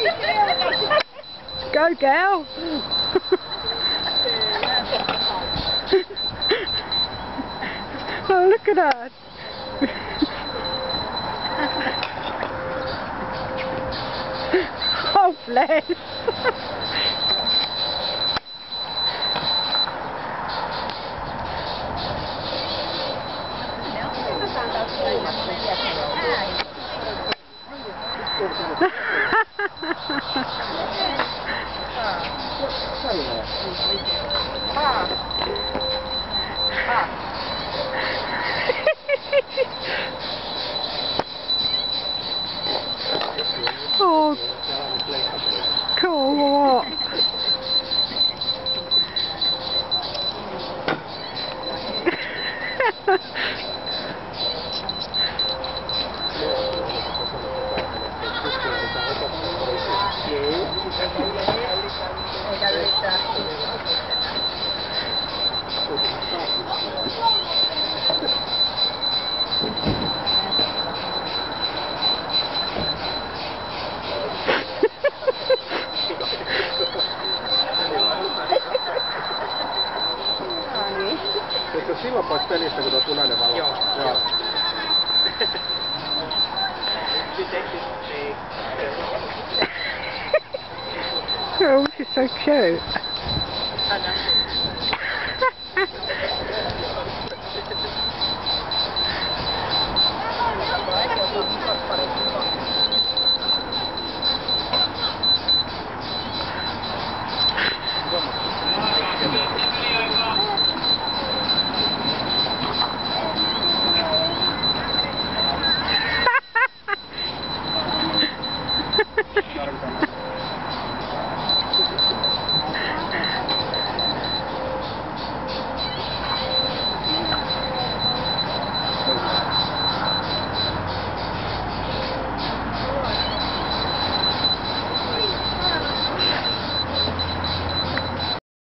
Go, girl. Oh, look at her. Oh, bless. Oh, cool, what? Eikö silloin pois pelistä, kun tuo punainen valo? Joo. Oh, she's so cute. I know.